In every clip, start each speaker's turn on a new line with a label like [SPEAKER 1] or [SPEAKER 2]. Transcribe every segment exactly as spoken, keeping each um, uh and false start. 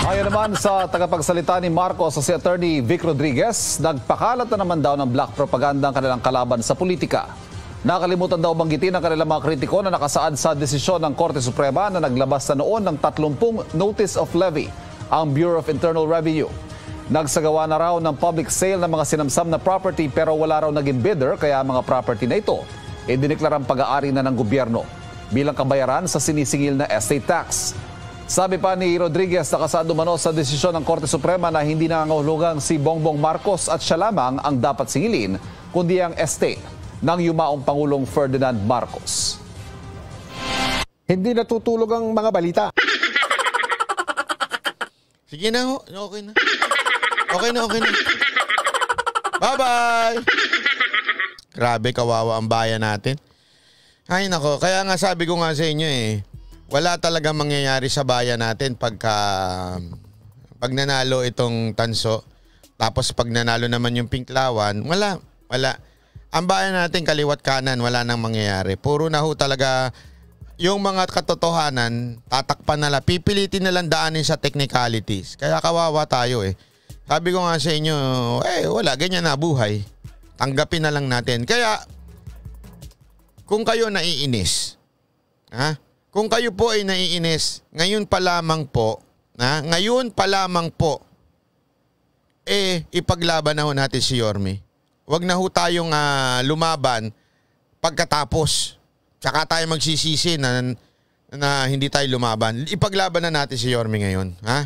[SPEAKER 1] Ayon naman sa tagapagsalita ni Marcos sa si Attorney Vic Rodriguez, nagpakalat na naman daw ng black propaganda ang kanilang kalaban sa politika. Nakalimutan daw banggitin ang kanilang mga kritiko na nakasaad sa desisyon ng Korte Suprema na naglabas na noon ng tatlumpung notice of levy ang Bureau of Internal Revenue. Nagsagawa na raw ng public sale ng mga sinamsam na property pero wala raw naging bidder kaya mga property na ito idineklarang pag-aari na ng gobyerno bilang kabayaran sa sinisingil na estate tax. Sabi pa ni Rodriguez na kasaad umano sa desisyon ng Korte Suprema na hindi nangangahulugang si Bongbong Marcos at siya lamang ang dapat singilin, kundi ang estate ng yumaong Pangulong Ferdinand Marcos.
[SPEAKER 2] Hindi natutulog ang mga balita.
[SPEAKER 3] Sige na ho, okay na. Okay na, okay na. Bye-bye! Grabe, kawawa ang bayan natin. Ay nako, kaya nga sabi ko nga sa inyo eh, wala talaga mangyayari sa bayan natin pagka pag nanalo itong tanso. Tapos pag nanalo naman yung Pinklawan, wala, wala. Ang bayan natin kaliwat kanan, wala nang mangyayari. Puro na ho talaga yung mga katotohanan, tatakpan na lang, pipilitin na lang daanin sa technicalities. Kaya kawawa tayo eh. Sabi ko nga sa inyo, eh wala, ganyan na buhay. Tanggapin na lang natin. Kaya kung kayo naiinis, ha? Kung kayo po ay naiinis, ngayon pa lamang po, ha? Ngayon pa lamang po, eh, ipaglaban na ho natin si Yorme. Huwag na ho tayong uh, lumaban pagkatapos. Tsaka tayo magsisisi na, na hindi tayo lumaban. Ipaglaban na natin si Yorme ngayon, ha?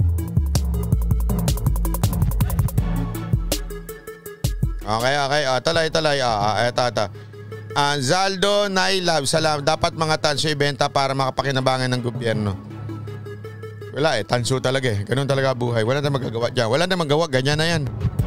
[SPEAKER 3] Okay, okay. Uh, talay, talay. Uh, eto, eto. Uh, Zaldo, Nailab, salam. Dapat mga tanso ibenta para makapakinabangan ng gobyerno. Wala eh, tanso talaga eh. Ganun talaga buhay. Wala na magagawa dyan. Wala na magawa, ganyan na yan.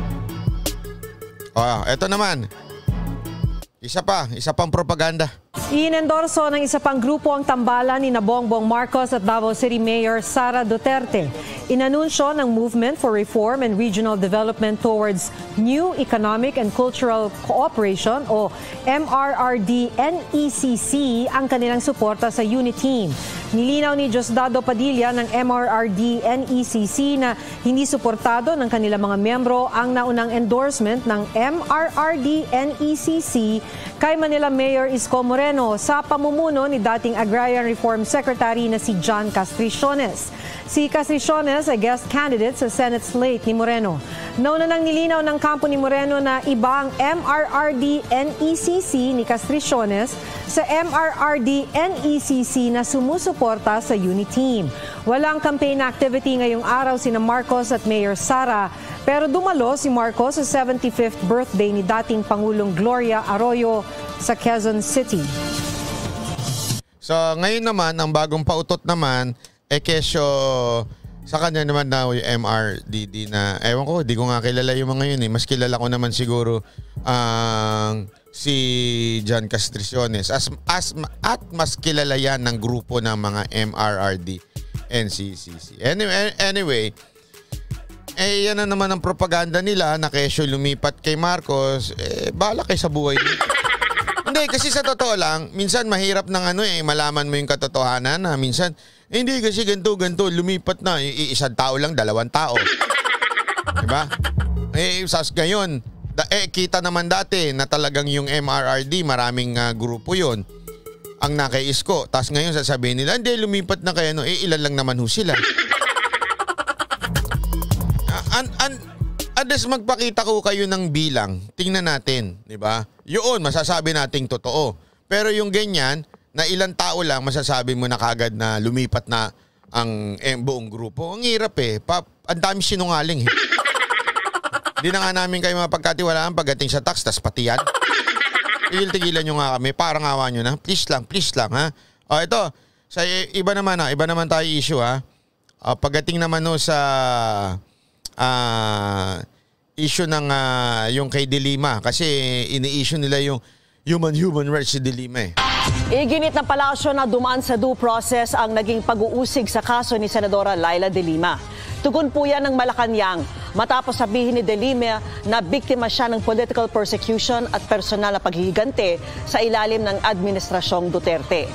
[SPEAKER 3] Oh, eto naman. Isa pa, isa pang propaganda.
[SPEAKER 4] Inendorso ng isa pang grupo ang tambalan ni Bongbong Marcos at Davao City Mayor Sara Duterte. Inanunsyo ng Movement for Reform and Regional Development Towards New Economic and Cultural Cooperation o M R R D N E C C ang kanilang suporta sa UNITEAM. Nilinaw ni Diosdado Padilla ng M R R D N E C C na hindi suportado ng kanilang mga miyembro ang naunang endorsement ng M R R D N E C C kay Manila Mayor Isko Moreno sa pamumuno ni dating Agrarian Reform Secretary na si John Castriciones. Si Castriciones ay guest candidate sa Senate slate ni Moreno. Nauna nang nilinaw ng kampo ni Moreno na iba ang M R R D N E C C ni Castriciones sa M R R D N E C C na sumusuporta sa UNITEAM. Walang campaign activity ngayong araw sina Marcos at Mayor Sara, pero dumalo si Marcos sa seventy-fifth birthday ni dating Pangulong Gloria Arroyo sa Quezon City.
[SPEAKER 3] So ngayon naman, ang bagong pautot naman, eh kesyo sa kanya naman na yung M R D D na, ewan ko, di ko nga kilala yung mga yun eh. Mas kilala ko naman siguro ang uh, si John Castriciones. As, as, at mas kilala yan ng grupo ng mga M R R D N C C C. Anyway, anyway eh yan na naman ang propaganda nila na kesyo lumipat kay Marcos. Eh, bahala kayo sa buhay niyo. Hindi, kasi sa totoo lang, minsan mahirap ng ano eh, malaman mo yung katotohanan na minsan, eh, hindi kasi ganito, ganito, lumipat na, isang tao lang, dalawang tao. Diba? Eh, sas ngayon, da, eh, kita naman dati na talagang yung M R R D, maraming uh, grupo yon ang nakaisko. Tapos ngayon sasabihin nila, hindi, lumipat na kayo, no? Eh, ilan lang naman ho sila. An, an, Ades magpakita ko kayo ng bilang, tingnan natin, di ba? Yun, masasabi nating totoo. Pero yung ganyan, na ilang tao lang, masasabi mo na kagad na lumipat na ang eh, buong grupo. Ang hirap eh. Pa, ang dami sinungaling eh. Hindi na nga namin kayo mapagkatiwalaan pagdating sa tax, tas pati yan. Tigil-tigilan nyo nga kami, parang awa nyo na. Please lang, please lang ha. O ito, sa iba naman ha, iba naman tayo issue ha. O, pagdating naman no sa uh, issue ng uh, yung kay De Lima, kasi ini-issue nila yung human human rights si De Lima eh.
[SPEAKER 5] Iginit ng palasyo na dumaan sa due process ang naging pag-uusig sa kaso ni Senadora Laila De Lima. Tugon po yan ng Malacanang matapos sabihin ni De Lima na biktima siya ng political persecution at personal na paghihigante sa ilalim ng Administrasyong Duterte.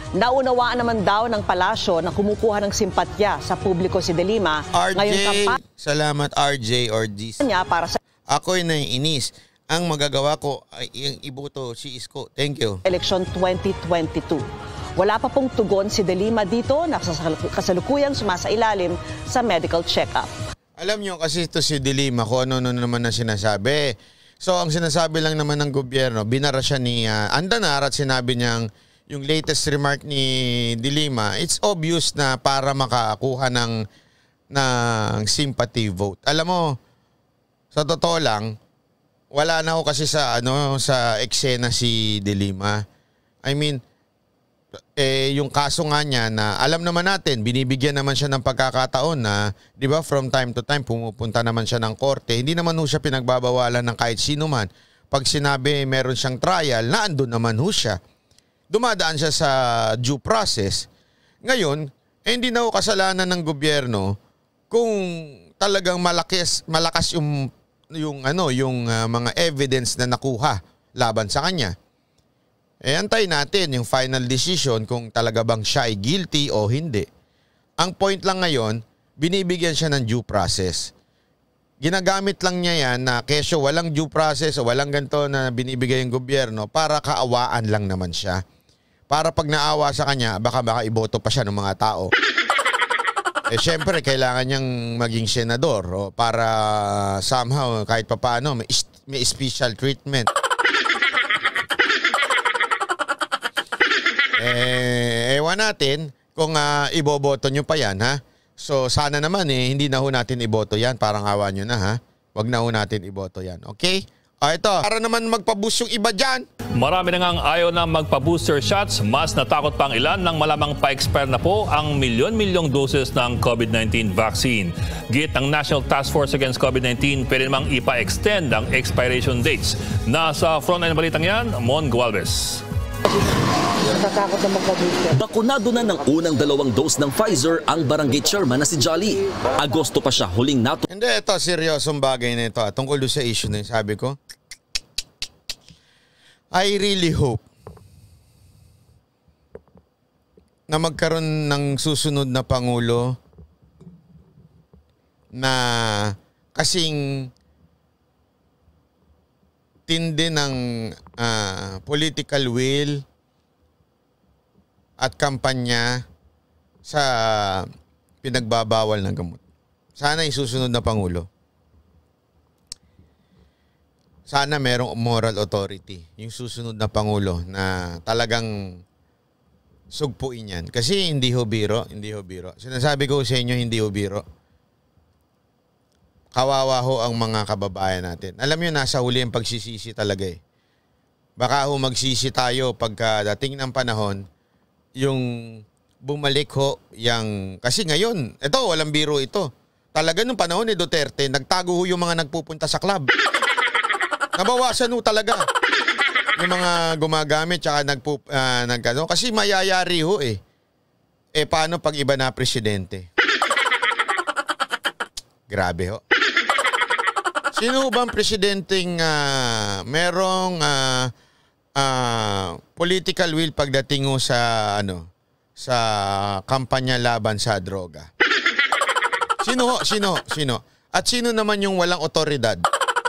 [SPEAKER 5] Naunawaan naman daw ng palasyo na kumukuha ng simpatya sa publiko si De Lima.
[SPEAKER 3] R J,
[SPEAKER 5] Ngayon kampanya
[SPEAKER 3] salamat R J or D C.
[SPEAKER 5] niya para sa
[SPEAKER 3] Ako'y naiinis. Ang magagawa ko ay yung iboto si Isko. Thank you.
[SPEAKER 5] eleksyon twenty twenty-two. Wala pa pong tugon si De Lima dito na kasalukuyang sumasailalim sa medical check-up.
[SPEAKER 3] Alam nyo kasi ito si De Lima kung ano-ano naman na sinasabi. So ang sinasabi lang naman ng gobyerno, binara siya ni uh, Andanar at sinabi niyang yung latest remark ni De Lima, it's obvious na para makakuha ng, ng sympathy vote. Alam mo, sa totoo lang, wala na ako kasi sa, ano, sa eksena si De Lima. I mean, eh, yung kaso nga niya na alam naman natin, binibigyan naman siya ng pagkakataon na, di ba, from time to time, pumupunta naman siya ng korte. Hindi naman ho siya pinagbabawalan ng kahit sino man. Pag sinabi meron siyang trial, naandun naman ho siya. Dumadaan siya sa due process. Ngayon, eh, hindi na ho kasalanan ng gobyerno kung talagang malakas, malakas yung, yung, ano, yung uh, mga evidence na nakuha laban sa kanya. Eh, antayin natin yung final decision kung talaga bang siya ay guilty o hindi. Ang point lang ngayon, binibigyan siya ng due process. Ginagamit lang niya yan na kesyo walang due process o walang ganito na binibigay yung gobyerno para kaawaan lang naman siya. Para pag naawa sa kanya, baka baka iboto pa siya ng mga tao. Eh syempre, kailangan niyang maging senador o para somehow kahit papaano may, may special treatment. Eh, ewan natin kung uh, iboboto nyo pa yan, ha? So, sana naman eh, hindi na ho natin iboto yan. Parang awa nyo na, ha? Wag na ho natin iboto yan, okay? O, ito, para naman magpaboost yung iba dyan.
[SPEAKER 6] Marami na ngang ayaw na magpa-booster shots. Mas natakot pang ilan nang malamang pa-expire na po ang milyon-milyong doses ng COVID nineteen vaccine. Git ng National Task Force Against COVID nineteen, pwede namang ipa-extend ang expiration dates. Nasa frontline ng balitang yan, Mon Gualvez.
[SPEAKER 7] Natatakot na magpa-booster. Bakunado na ng unang dalawang dose ng Pfizer ang barangay chairman na si Jolly. Agosto pa siya huling nato.
[SPEAKER 3] Hindi, ito, seryosong bagay na ito. Tungkol doon sa issue na yun, sabi ko, I really hope na magkaroon ng susunod na Pangulo na kasing tindi ng uh, political will at kampanya sa pinagbabawal ng gamot. Sana yung susunod na Pangulo. Sana merong moral authority. Yung susunod na Pangulo na talagang sugpuin yan. Kasi hindi ho biro, hindi ho biro. Sinasabi ko sa inyo, hindi ho biro. Kawawa ho ang mga kababayan natin. Alam nyo, nasa huli ang pagsisisi talaga eh. Baka ho magsisi tayo pagka dating ng panahon, yung bumalik ho, yung... Kasi ngayon, ito, walang biro ito. Talaga nung panahon ni Duterte, nagtago ho yung mga nagpupunta sa club. Nabawasan ho talaga. Yung mga gumagamit, tsaka nagpup... Uh, nagkano. Kasi mayayari ho eh. Eh, paano pag iba na presidente? Grabe ho. Sino bang presidenteng uh, merong uh, uh, political will pagdating ho sa ano sa kampanya laban sa droga? Sino ho? Sino? Sino? At sino naman yung walang otoridad?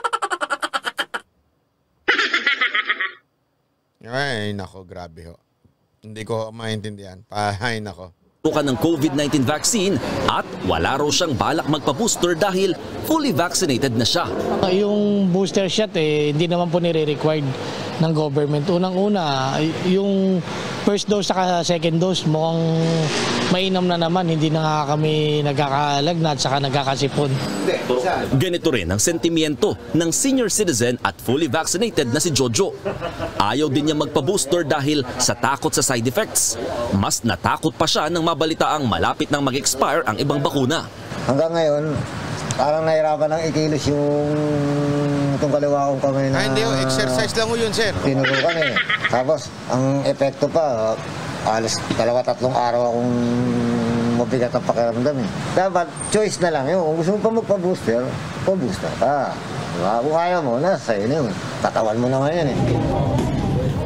[SPEAKER 3] Ay, nako, grabe ho. Hindi ko maintindihan. Ay, nako.
[SPEAKER 7] Ng COVID nineteen vaccine at wala raw siyang balak magpa-booster dahil fully vaccinated na siya.
[SPEAKER 8] Yung booster shot eh, hindi naman po nire-required ng government. Unang-una, yung first dose saka second dose mukhang mainam na naman, hindi na nga kami nagkakalagnat saka nagkakasipon.
[SPEAKER 7] Ganito rin ang sentimiento ng senior citizen at fully vaccinated na si Jojo. Ayaw din niya magpa-booster dahil sa takot sa side effects. Mas natakot pa siya nang mabalitaang malapit nang mag-expire ang ibang bakuna.
[SPEAKER 9] Hanggang ngayon, parang nahirapan ng ikilos yung itong kaliwa kong kamay na...
[SPEAKER 3] Ay, hindi, exercise lang ho yun, sir.
[SPEAKER 9] Tinurukan eh. Tapos, ang epekto pa, alas dalawa tatlong araw akong mabigat ang pakiramdam eh. Dapat, choice na lang yun. Kung gusto mo pa magpa-booster, pa-booster ka. Diba? Kung ayaw mo, nasa sa'yo na yun. Katawan mo na ngayon eh.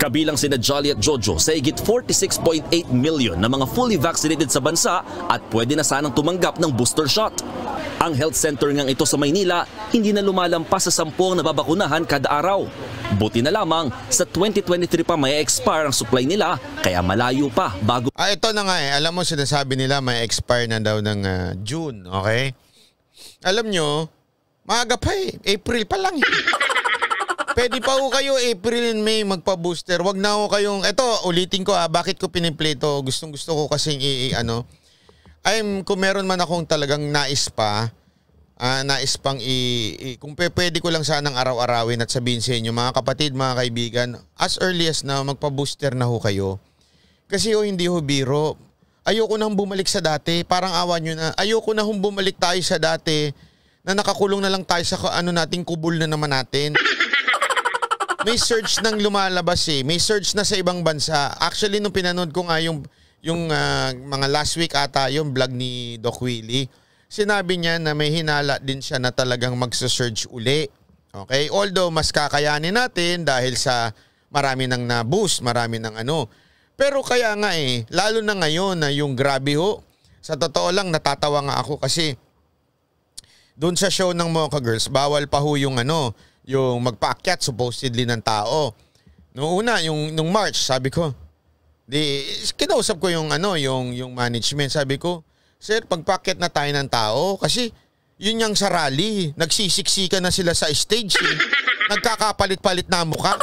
[SPEAKER 7] Kabilang sina Jolly at Jojo sa higit forty-six point eight million na mga fully vaccinated sa bansa at pwede na sanang tumanggap ng booster shot. Ang health center ngang ito sa Maynila hindi na lumalampas sa sampung nababakunahan kada araw. Buti na lamang sa twenty twenty-three pa may expire ang supply nila kaya malayo pa bago.
[SPEAKER 3] Ah, ito na nga eh. Alam mo, sinasabi nila may expire na daw ng uh, June, okay? Alam nyo, maaga pa eh. April pa lang eh. Pwede pa ho kayo April and May magpa-booster. Wag na ho kayong, eto ulitin ko ah, bakit ko piniplay to? Gustong gusto ko kasing i, i ano, I'm, kung meron man akong talagang nais pa, uh, nais pang i, i kung pwede ko lang sanang araw-arawin at sabihin sa inyo, mga kapatid, mga kaibigan, as early as na magpa-booster na ho kayo. Kasi ho, hindi ho biro. Ayoko nang bumalik sa dati, parang awa nyo na. Ayoko na hong bumalik tayo sa dati na nakakulong na lang tayo sa ano nating kubul na naman natin. May surge nang lumalabas eh. May surge na sa ibang bansa. Actually, nung pinanood ko nga yung, yung uh, mga last week ata, yung vlog ni Doc Willie, sinabi niya na may hinala din siya na talagang magsa-surge uli. Okay? Although, mas kakayanin natin dahil sa marami nang na-boost, marami nang ano. Pero kaya nga eh, lalo na ngayon na yung grabe ho. Sa totoo lang, natatawa nga ako kasi doon sa show ng Mocha Girls, bawal pa ho yung ano, yung magpaakyat supposedly ng tao. Noong una, yung nung March, sabi ko, di kinausap ko yung ano, yung yung management, sabi ko, sir, pagpaakyat na tayo ng tao kasi yun yung sa rally, nagsisiksika na sila sa stage, eh. Nagkakapalit-palit na mukha.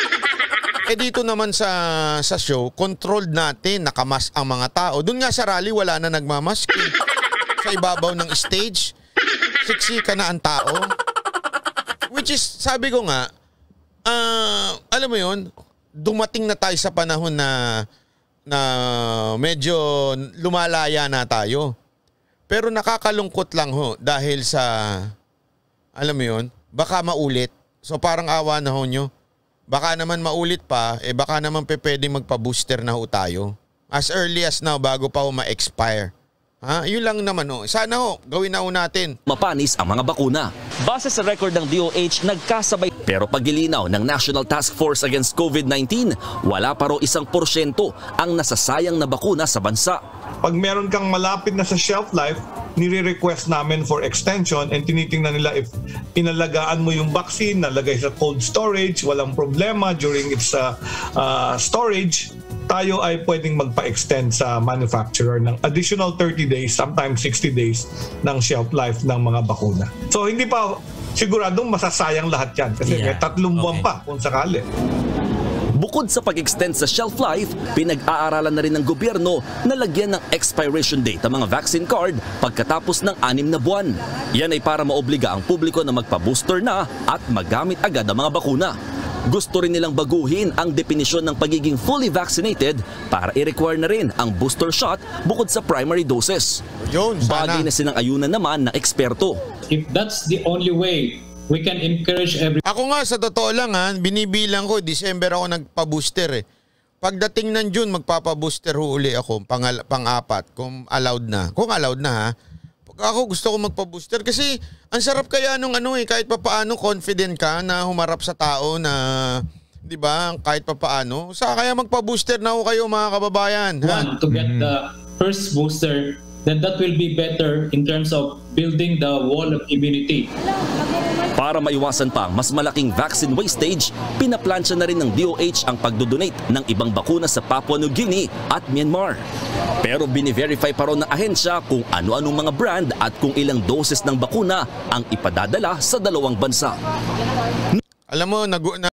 [SPEAKER 3] Eh dito naman sa sa show, controlled natin, nakamas ang mga tao. Doon nga sa rally, wala na nagmamask. Eh. Sa ibabaw ng stage, siksika na ang tao. Which is, sabi ko nga, uh, alam mo yun, dumating na tayo sa panahon na, na medyo lumalaya na tayo. Pero nakakalungkot lang ho dahil sa, alam mo yun, baka maulit. So parang awa na ho nyo. Baka naman maulit pa, eh baka naman pe pwedeng magpa-booster na ho tayo. As early as now, bago pa ho ma-expire. Ha? Yun lang naman ho. Sana ho, gawin na ho natin.
[SPEAKER 7] Mapanis ang mga bakuna. Base sa record ng D O H, nagkasabay. Pero pagilinaw ng National Task Force Against COVID nineteen, wala pa raw isang porsyento ang nasasayang na bakuna sa bansa.
[SPEAKER 10] Pag meron kang malapit na sa shelf life, nire-request namin for extension and tinitingnan nila if inalagaan mo yung vaccine, nalagay sa cold storage, walang problema during its uh, uh, storage, tayo ay pwedeng magpa-extend sa manufacturer ng additional thirty days, sometimes sixty days ng shelf life ng mga bakuna. So hindi pa siguradong masasayang lahat yan kasi yeah. May tatlong buwan okay. pa kung sakali.
[SPEAKER 7] Bukod sa pag-extend sa shelf life, pinag-aaralan na rin ng gobyerno na lagyan ng expiration date ang mga vaccine card pagkatapos ng anim na buwan. Yan ay para maobliga ang publiko na magpa-booster na at magamit agad ang mga bakuna. Gusto rin nilang baguhin ang definisyon ng pagiging fully vaccinated para i-require na rin ang booster shot bukod sa primary doses. Bagay na sinang-ayunan naman ng eksperto.
[SPEAKER 11] If that's the only way we can encourage every...
[SPEAKER 3] Ako nga sa totoo lang ha, binibilang ko, December ako nagpa-booster eh. Pagdating ng June, magpapa-booster ho uli ako, pang- pang-apat, kung allowed na. Kung allowed na ha. Ako gusto ko magpa-booster kasi ang sarap kaya nung ano eh, kahit pa paano confident ka na humarap sa tao na, di ba, kahit pa paano. Sa kaya magpa-booster na ho kayo mga kababayan.
[SPEAKER 11] Want to get the first booster, then that will be better in terms of building the wall of immunity.
[SPEAKER 7] Para maiwasan pa ang mas malaking vaccine wastage, pinaplansya na rin ng D O H ang pagdodonate ng ibang bakuna sa Papua New Guinea at Myanmar. Pero bini-verify pa rin ng ahensya kung ano-anong mga brand at kung ilang doses ng bakuna ang ipadadala sa dalawang bansa.
[SPEAKER 3] Alam mo, nag-